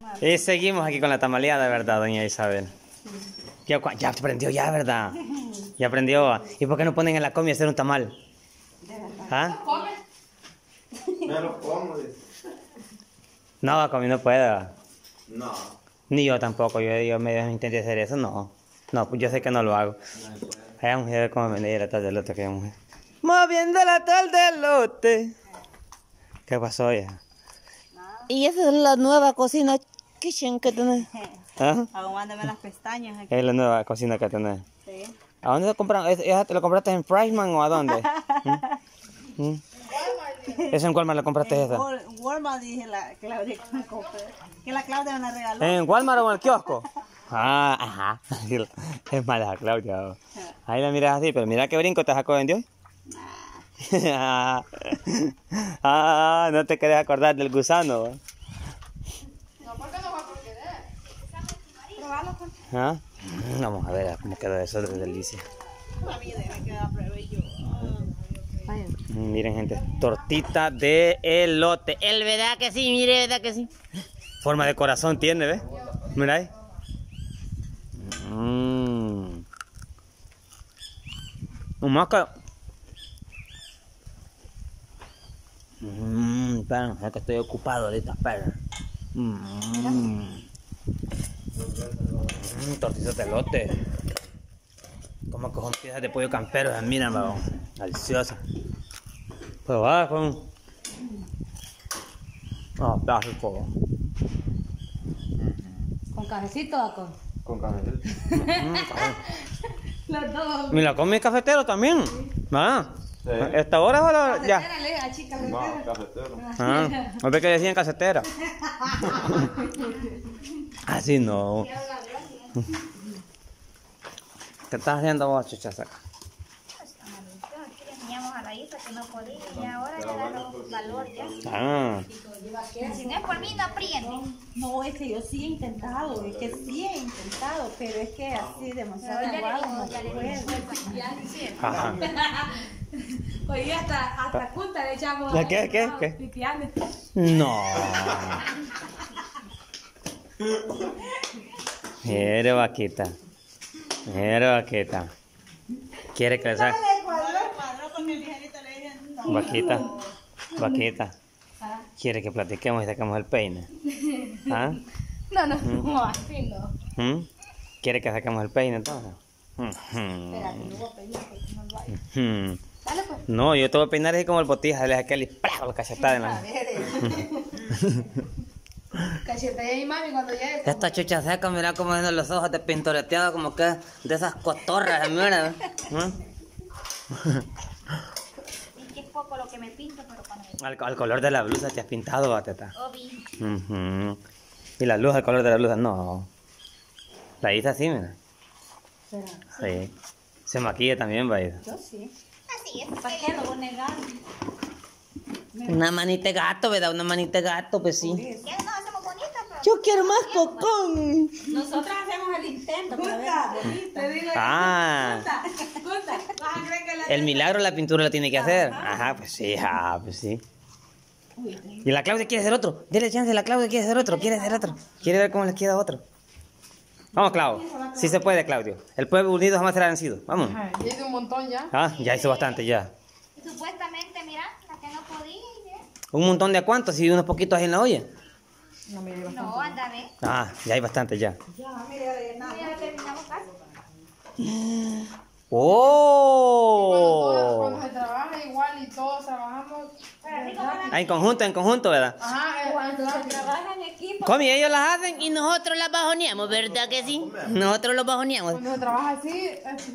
Y seguimos aquí con la tamaleada, ¿verdad, doña Isabel? Ya aprendió ya, ¿verdad? Ya aprendió. ¿Y por qué no ponen en la comida hacer un tamal? ¿Ah? Me lo como. No, comí no puedo. No. Ni yo tampoco. Yo me intenté hacer eso, no. No, pues yo sé que no lo hago. Hay una mujer como venía la tal del lote que hay mujer. Moviendo la tal del lote. ¿Qué pasó ya? Y esa es la nueva cocina kitchen que tenés. ¿Ah? Aguándame las pestañas aquí. Es la nueva cocina que tenés. Sí. ¿A dónde lo compraron? ¿Esa te lo compraste en Priceman o a dónde? ¿Mm? ¿Eso en Walmart lo compraste esa? Walmart dije la Claudia que me compré. Que la Claudia me la regaló. ¿En Walmart o en el kiosco? Ah, ajá. Es mala Claudia. Ahí la miras así, pero mira qué brinco te sacó en Dios. Ah, no te querés acordar del gusano. No, porque no va a querer. Probarlo con ¿Ah? Vamos a ver cómo quedó eso de delicia. la vida me queda pruebe yo. Miren, gente, tortita de elote. ¿El verdad que sí? Mire, ¿verdad que sí? Forma de corazón tiene, ¿ves? Mira ahí. Un mosca. Espera, es que estoy ocupado ahorita, espera. Tortita de elote. Como que son piezas de pollo campero, miren, babón. Deliciosa. Pero va con... Ah, plástico. ¿Con cafecito o con? Con café. Los dos. Mira, con mi cafetero también. ¿Ah? Sí. ¿Esta hora o la... ya? Cafetera, a chica. No, cafetero. Ah, no ve que decían casetera. Así no. ¿Qué estás haciendo vos, chuchasaca? Teníamos a la hija que no podía y ahora le agarró valor ya. Ah, Si no es por mí, no aprende. No, es que yo sí he intentado, es que sí he intentado, pero es que así demasiado Ya le igual digo, no ya se le puede. digo. Ya le hicieron. ajá. Oye, hasta junta le echamos. ¿La qué? ¿Qué? ¿Qué? Pipián. No. Mire, vaquita. Mire, vaquita. ¿Quiere que le saque? Vaquita. Vaquita. ¿Quiere que platiquemos y saquemos el peine? ¿Ah? No, así no. ¿Quiere que saquemos el peine entonces? Espérate, no voy a pedir porque no lo vaya. Dale pues. No, yo te voy a peinar así como el botija, le aquel y ¡plá! La cachetada en la... Cachetea y mami cuando llegue. Esta chucha seca, mira cómo tiene los ojos de pintoreteado, como que de esas cotorras, mira. Es que es poco lo que me pinto, pero cuando me Al color de la blusa te has pintado, bateta. Obi. Y la luz, al color de la blusa, no. La hice así, mira. Sí. Se maquilla también, Baida. Yo sí. Así es. ¿Para qué lo voy a negar? Una manita de gato, ¿verdad? Una manita de gato, pues sí. Ya no hacemos bonitas, pero... Yo quiero más cocón. Nosotras hacemos el intento para ver bonita. Te digo, Ah, junta. Vas a creer que la... el milagro la pintura lo tiene que hacer. Ajá, pues sí, pues sí. Y la Claudia quiere hacer otro. Dile chance, la Claudia quiere hacer otro, quiere hacer otro. Quiere ver cómo les queda otro. Vamos, Claudio. Sí se puede, Claudio. El pueblo unido jamás será vencido. Vamos. Ya hice un montón ya. Ah, ya hizo bastante ya. Supuestamente, mira, la que no podía. ¿ya? ¿Un montón de a cuántos? Y unos poquitos ahí en la olla. No, anda, ve. Ah, ya hay bastante ya. Ya terminamos casi. ¡Oh! Cuando se trabaja igual y todos trabajamos. Ah, en conjunto, ¿verdad? Ajá, Cuando se trabaja en equipo, Comi, ellos las hacen y nosotros las bajoneamos, ¿verdad que sí? Nosotros los bajoneamos. cuando se trabaja así,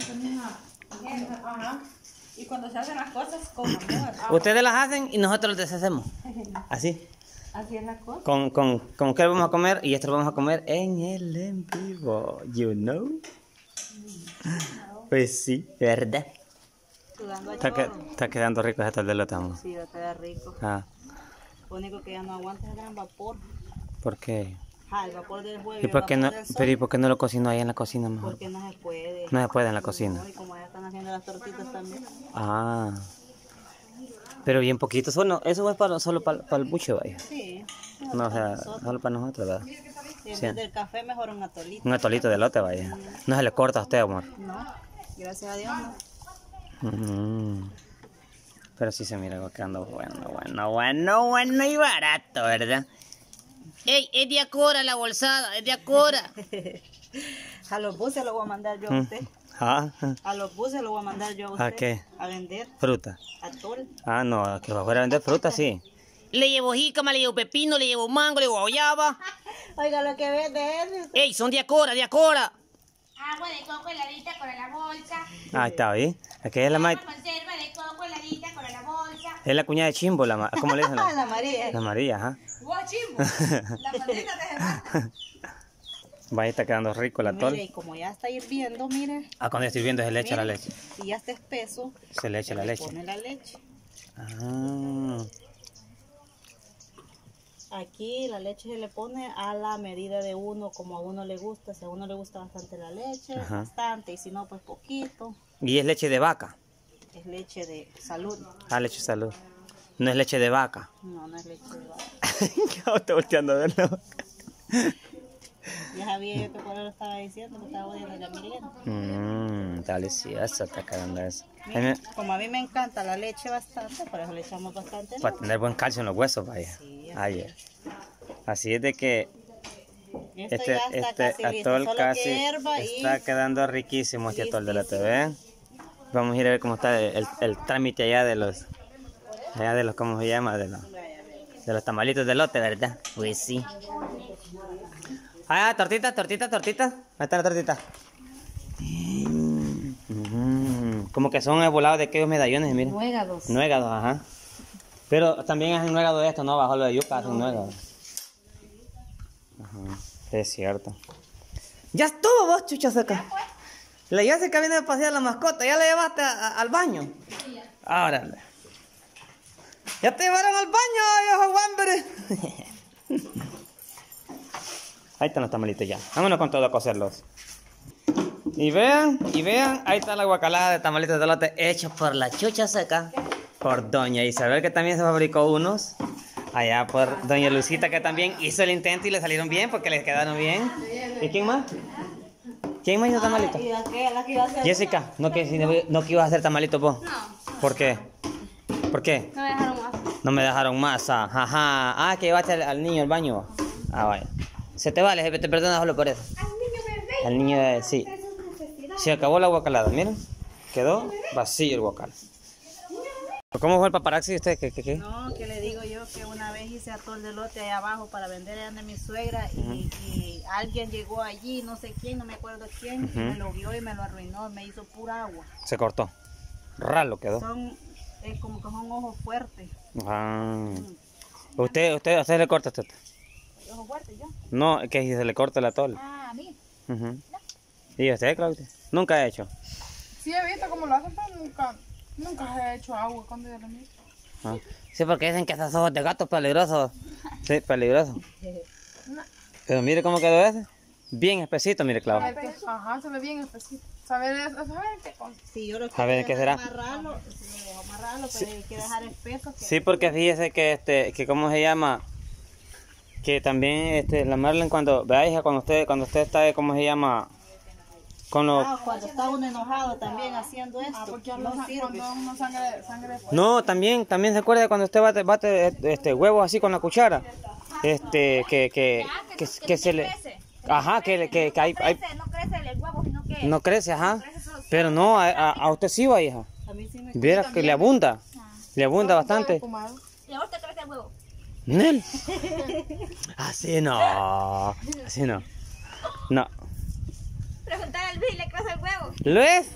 ajá. y cuando se hacen las cosas con amor. Ustedes las hacen y nosotros las deshacemos. Así. Así es la cosa. Con qué vamos a comer y esto lo vamos a comer en el en vivo. You know? Pues sí, ¿verdad? Sudando a Está quedando rico este del lotamo. Sí, va a quedar rico. Ah, Lo único que ya no aguanta es el gran vapor. ¿por qué? El vapor del juego. ¿Y por qué no, pero ¿y por qué no lo cocinó ahí en la cocina mejor? Porque no se puede. No se puede en la cocina. Y como ya están haciendo las tortitas también. Ah. Pero bien poquito, eso es solo para el buche, vaya. Sí. No, o sea, solo para nosotros, ¿verdad? Si en vez del café, mejor un atolito. Un atolito de elote, vaya. No se le corta a usted, amor. No, gracias a Dios no. Pero sí se mira quedando bueno y barato, ¿verdad? ¡Ey, es de Acora la bolsada! ¡Es de Acora! A los buses lo voy a mandar yo a usted. ¿Ah? A los buses lo voy a mandar yo a usted. ¿A qué? A vender Fruta. atol. Ah, no, que va fuera a vender fruta, sí. Le llevo jícama, le llevo pepino, le llevo mango, le llevo guayaba. Oiga, lo que vende es... ¡Ey, son de Acora, de Acora! Agua de coco heladita con la bolsa. Ah, está bien. Aquí es la Conserva de coco heladita con la bolsa. es la cuñada de Chimbo, ¿cómo le dicen? La María. La María, ajá. ¡Wow, chimbo! La madrina de Germán. Vaya, está quedando rico el Mire, atol. y como ya está hirviendo, mire. Ah, cuando está hirviendo se le echa la leche. Si ya está espeso, Se le echa la leche. pone la leche. Ah. Aquí la leche se le pone a la medida de uno, como a uno le gusta. Si a uno le gusta bastante la leche, Ajá. bastante. Y si no, pues poquito. Y es leche de vaca. Es leche de salud. Ah, leche de salud. No es leche de vaca. No, no es leche de vaca. ¿Cómo está volteando a verlo? Ya sabía yo que por eso lo estaba diciendo, que estaba odiando a la Milena. Está deliciosa, está cagando eso. Mira, como a mí me encanta la leche bastante, por eso le echamos bastante. Para tener buen calcio en los huesos, vaya. Sí, Así es de que Esto ya está casi listo, atol solo casi que hierva y... está quedando riquísimo este atol de la TV. Vamos a ir a ver cómo está el trámite allá de los, ¿cómo se llama? De los tamalitos de lote, ¿verdad? Pues sí. Ah, tortita. Ahí está la tortita. Como que son volados de aquellos medallones, miren. Nuegados. Nuegados, ajá. Pero también hacen nuegado de esto, ¿no? Bajo lo de yuca hacen nuegado. Ajá, es cierto. Ya estuvo vos, chucha seca. La Jessica viene a pasear la mascota. ¿Ya la llevaste al baño? Árale. ¿Ya te llevaron al baño, viejo guambre? Ahí están los tamalitos ya. Vámonos con todo a cocerlos. Y vean, ahí está la guacalada de tamalitos de lote hecho por la chucha seca. Por doña Isabel, que también se fabricó unos. Allá por doña Lucita, que también hizo el intento y le salieron bien porque les quedaron bien. ¿Y quién más? ¿Quién más hizo tamalitos? ¿Y la que iba a hacer? Jessica, no que ibas a hacer tamalitos vos. No, ¿Por qué? ¿Por qué? no me dejaron más. No me dejaron masa. Ajá. Ah, que llevaste al niño al baño. Ah, vaya. Se te vale, jefe, te perdono solo por eso. Al niño, sí. Se acabó la guacalada, miren. Quedó vacío el guacal. ¿Cómo fue el paparazzi usted? ¿Qué? No, que le digo yo que una vez hice atol de lote allá abajo para vender allá de mi suegra y alguien llegó allí, no sé quién, no me acuerdo quién, y me lo vio y me lo arruinó, me hizo pura agua. Se cortó. Ralo quedó. Son como que son ojos fuertes. Ah. ¿Usted le corta esto? ¿Ojos fuertes yo? No, que si se le corta el atol. Ah, a mí. ¿Y usted, Claudia? Nunca ha hecho. Sí he visto cómo lo hacen, pero nunca he hecho agua cuando yo lo miro. Ah. Sí, porque dicen que esos ojos de gato peligrosos. Sí, peligrosos. Pero mire cómo quedó ese. Bien espesito, mire, Claudia. Ajá, se ve bien espesito. ¿Saber qué cosa? Sí, yo lo A ver, ¿qué será? amarrarlo, pero hay que dejar espeso. Sí, porque fíjese que ¿cómo se llama? Que también la Marlene cuando, vea hija, cuando usted está, ¿cómo se llama? Con los... Cuando está uno enojado también haciendo esto, Porque no sirve. cuando uno sangre No, también se acuerda cuando usted bate huevos así con la cuchara. Que se le... Ajá, que hay... No crece el huevo, sino que... No crece, ajá. Pero no, a usted sí va, hija. A mí sí me Viera que le abunda. Le abunda bastante. Y ahora te crece el huevo. Nel. Así no. Así no. No. Preguntar al Luis, ¿le crece el huevo? ¿Luis?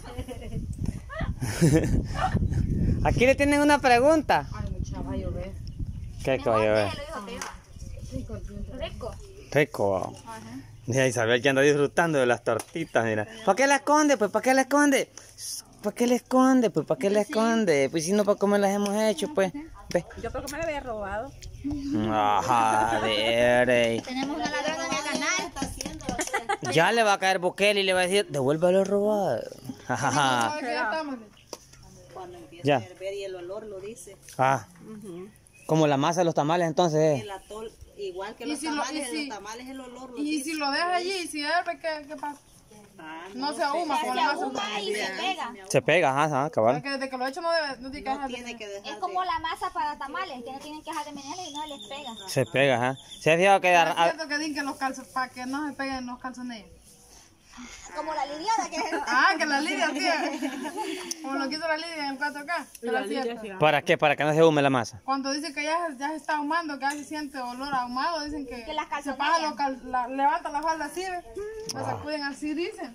Aquí le tienen una pregunta. Ay, mucha va a llover. ¿Qué que va a llover? Rico. Rico. Mira, Isabel que anda disfrutando de las tortitas, mira. ¿Para qué la esconde? Pues, ¿para qué la esconde? ¿Para qué la esconde? Pues, ¿para qué la esconde? Pues, si no, ¿para cómo las hemos hecho? Pues, ve. Yo creo que me lo había robado. Ajá, a ver. Tenemos una ladrona en el canal. Ya le va a caer Bukele y le va a decir, devuélvalo robado. Jajaja. ¿Sabe qué ya estamos? Cuando empieza Ya. a hervir y el olor lo dice. Ah, como la masa de los tamales entonces. El atol Igual que Y los si lo- tamales, y si- los tamales el olor. lo Y dice. si lo dejas allí, si hierve, ¿qué pasa? Ah, No se ahuma Se con la masa. ahuma y se pega. Se pega, ajá, cabal. Porque desde que lo he hecho no tiene que no dejar de tiene que dejar Es de- como la masa para tamales, que no tienen que dejar de menearla y no les pega. Se pega, ajá. ¿Se ha fijado que Es cierto que dicen que los calzones, para que no se peguen los calzones. Como la Liliana que Ah, que la Lidia, tía. Como lo quiso la Lidia en el 4K. Era cierto. ¿Para qué? Para que no se hume la masa. Cuando dicen que ya se está ahumando, que ya se siente olor ahumado, dicen que las se calzonean. pasan levantan la falda así, ¿ves? La sacuden así, dicen.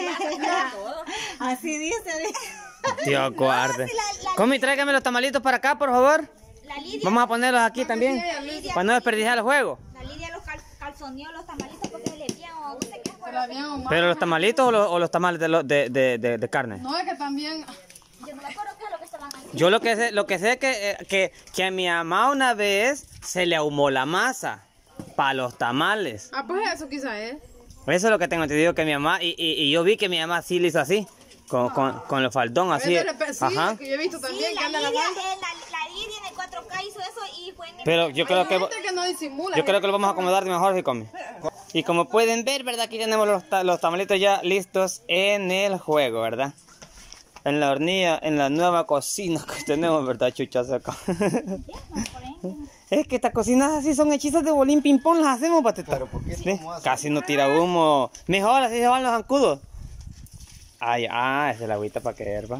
Así dice. Tío, cobarde. Comi, tráigame los tamalitos para acá, por favor. la Lidia, Vamos a ponerlos aquí también. Para no desperdiciar el juego. la Lidia los calzoneó los tamalitos porque se le habían o no sé qué fue. Se la habían ahumado. ¿Pero los tamalitos o los tamales de carne? No, es que también. Yo no me acuerdo qué es lo que estaban haciendo. Yo lo que sé es que a mi mamá una vez se le ahumó la masa para los tamales. Ah, pues eso quizá es. Eso es lo que tengo entendido que mi mamá, y yo vi que mi mamá sí le hizo así, con los faldón así. Es de repente, sí, Ajá. que yo he visto Sí, también que la anda la Lidia, falda. la Lidia en el 4K hizo eso y fue en el... Pero yo creo que... Hay gente que no disimula. Yo creo que lo vamos a acomodar de mejor, si come. Y como pueden ver, ¿verdad? Aquí tenemos los tamalitos ya listos en el juego, ¿verdad? En la hornilla, en la nueva cocina que tenemos, ¿verdad, chuchas acá? Es que estas cocinas así son hechizas de bolín ping-pong, las hacemos, pateta. Pero ¿por qué ¿Sí? cómo hace? Casi no tira humo. Mejor, así se van los zancudos. Ay, esa es la agüita para que herva.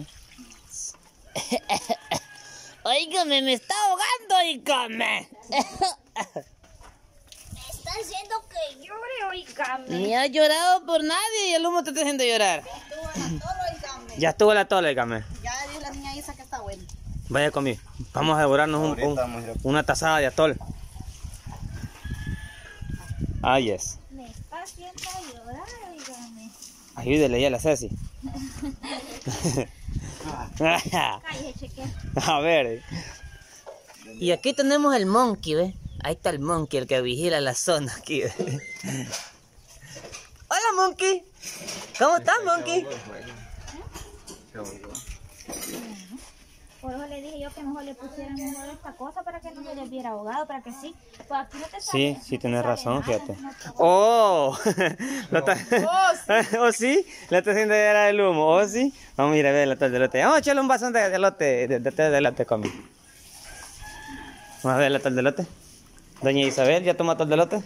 Óigame, me está ahogando, óigame. Está haciendo que llore, oígame. Ni ha llorado por nadie y el humo te está haciendo llorar. Estuvo en la toro, oígame. Ya estuvo la tola, óigame. Ya dice la niña Isa que está buena. Vaya conmigo. Vamos a devorarnos Ahorita vamos a ir a- una tazada de atol. Ah, yes. Me está haciendo llorar, oígame. Ayúdele ya a la Ceci. Cállese, cheque. A ver. Y aquí tenemos el monkey, ¿ves? Ahí está el monkey, el que vigila la zona aquí, ¿ves? Hola, monkey. ¿Cómo estás, monkey? Por eso le dije yo que mejor le pusieran mejor esta cosa para que no se les viera ahogado, para que sí. Pues aquí no te sale. Sí, tienes no te razón, sale fíjate. nada, no te- ¡Oh! ¿Oh, sí? ¿Le está haciendo llorar el humo? ¿Oh, sí? Vamos a ir a ver el atol de elote. Vamos a echarle un vaso de elote, de elote conmigo. Vamos a ver el atol de elote. Doña Isabel, ¿ya toma atol de elote?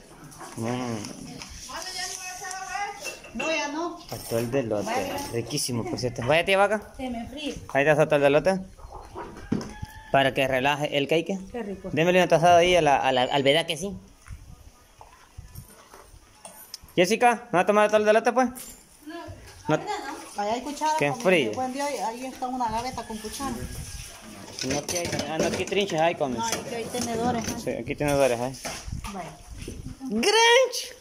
No, ya no. Atol de elote. Riquísimo, por cierto. Vaya, tía vaca. Se me fríe. Ahí está su atol de elote. Para que relaje el cake. Qué rico. Démele una tazada ahí al verdad que sí. Jessica, ¿no va a tomar atol de elote, pues? No. Allá hay cuchara. Qué como frío. que buen día, ahí está una gaveta con cuchara. No, aquí trinches hay con No, aquí hay tenedores. ¿no? Sí, aquí tenedores hay. Vaya. ¡Grinch!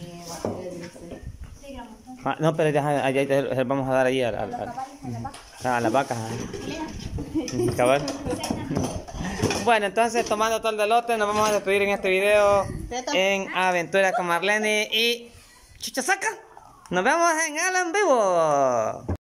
Ah, no, pero ya, vamos a dar ahí a las vacas. Cabal. Bueno, entonces tomando todo el delote, nos vamos a despedir en este video en Aventuras con Marlene y Chuchasaca. Nos vemos en el en vivo.